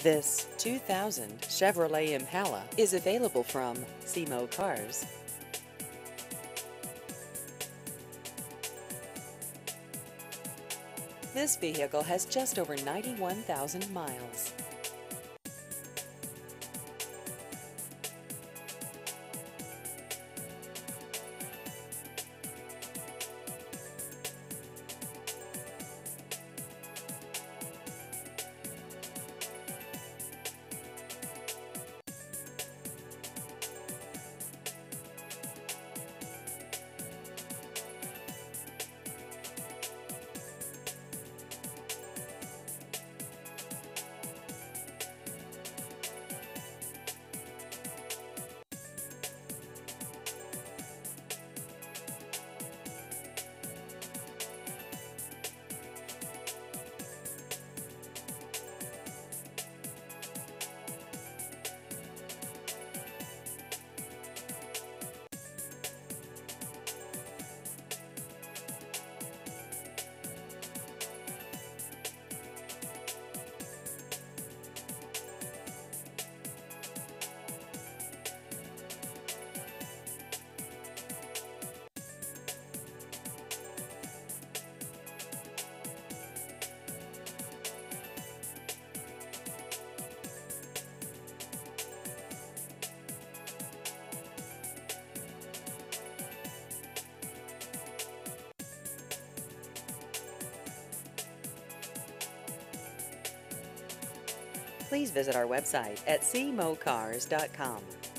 This 2000 Chevrolet Impala is available from SeaMo Cars. This vehicle has just over 91,000 miles. Please visit our website at cmocars.com.